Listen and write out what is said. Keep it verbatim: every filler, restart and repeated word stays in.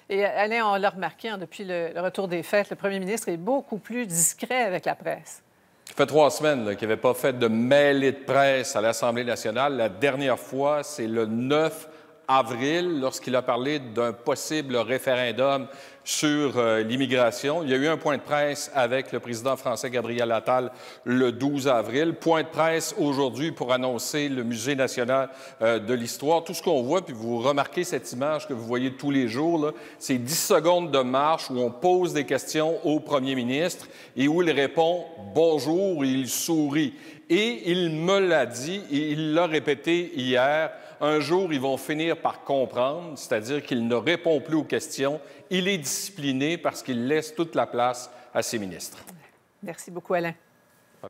Et Alain, on l'a remarqué hein, depuis le, le retour des fêtes, le premier ministre est beaucoup plus discret avec la presse. Ça fait trois semaines qu'il n'avait pas fait de mêlée de presse à l'Assemblée nationale. La dernière fois, c'est le neuf avril, lorsqu'il a parlé d'un possible référendum sur euh, l'immigration. Il y a eu un point de presse avec le président français Gabriel Attal le douze avril. Point de presse aujourd'hui pour annoncer le Musée national euh, de l'histoire. Tout ce qu'on voit, puis vous remarquez cette image que vous voyez tous les jours, c'est dix secondes de marche où on pose des questions au premier ministre et où il répond « bonjour » et il sourit. Et il me l'a dit et il l'a répété hier. Un jour, ils vont finir par comprendre, c'est-à-dire qu'il ne répond plus aux questions. Il est discipliné parce qu'il laisse toute la place à ses ministres. Merci beaucoup, Alain.